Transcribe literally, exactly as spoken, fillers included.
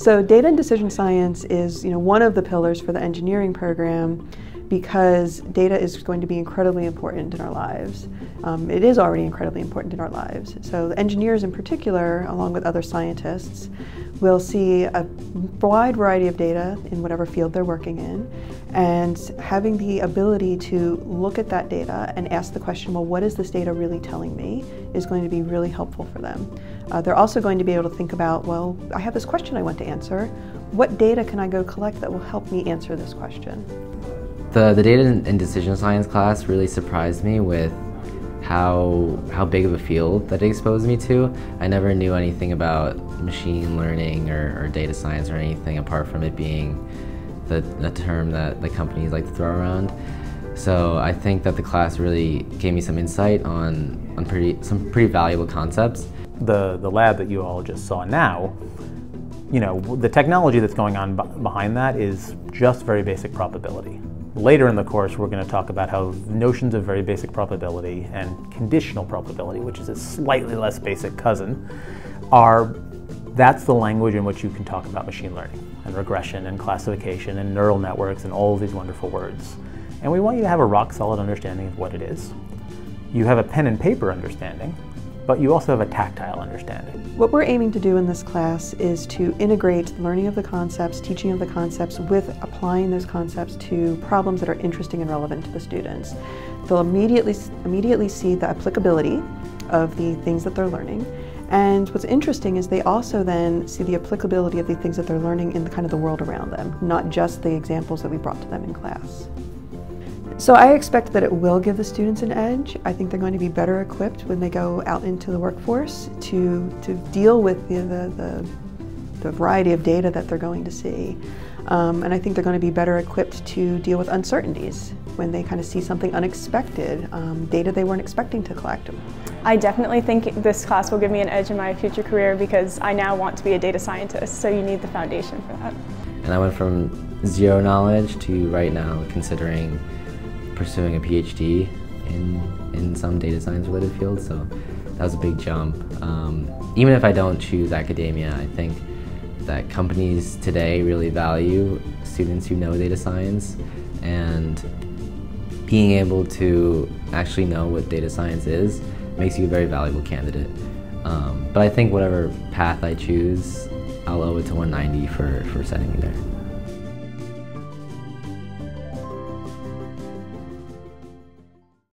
So data and decision science is, you know, one of the pillars for the engineering program, because data is going to be incredibly important in our lives. Um, it is already incredibly important in our lives. So the engineers in particular, along with other scientists, will see a wide variety of data in whatever field they're working in, and having the ability to look at that data and ask the question, well, what is this data really telling me, is going to be really helpful for them. Uh, they're also going to be able to think about, well, I have this question I want to answer. What data can I go collect that will help me answer this question? The, the data and decision science class really surprised me with how, how big of a field that it exposed me to. I never knew anything about machine learning or, or data science or anything apart from it being the, the term that the companies like to throw around. So I think that the class really gave me some insight on, on pretty, some pretty valuable concepts. The, the lab that you all just saw now, you know, the technology that's going on behind that is just very basic probability. Later in the course, we're going to talk about how notions of very basic probability and conditional probability, which is a slightly less basic cousin, are, that's the language in which you can talk about machine learning and regression and classification and neural networks and all of these wonderful words. And we want you to have a rock solid understanding of what it is. You have a pen and paper understanding, but you also have a tactile understanding. What we're aiming to do in this class is to integrate learning of the concepts, teaching of the concepts, with applying those concepts to problems that are interesting and relevant to the students. They'll immediately, immediately see the applicability of the things that they're learning. And what's interesting is they also then see the applicability of the things that they're learning in the kind of the world around them, not just the examples that we brought to them in class. So I expect that it will give the students an edge. I think they're going to be better equipped when they go out into the workforce to, to deal with the, the, the, the variety of data that they're going to see. Um, and I think they're going to be better equipped to deal with uncertainties when they kind of see something unexpected, um, data they weren't expecting to collect. I definitely think this class will give me an edge in my future career because I now want to be a data scientist, so you need the foundation for that. And I went from zero knowledge to right now considering pursuing a PhD in, in some data science related field, so that was a big jump. Um, even if I don't choose academia, I think that companies today really value students who know data science, and being able to actually know what data science is makes you a very valuable candidate. Um, but I think whatever path I choose, I'll owe it to one ninety for, for sending me there.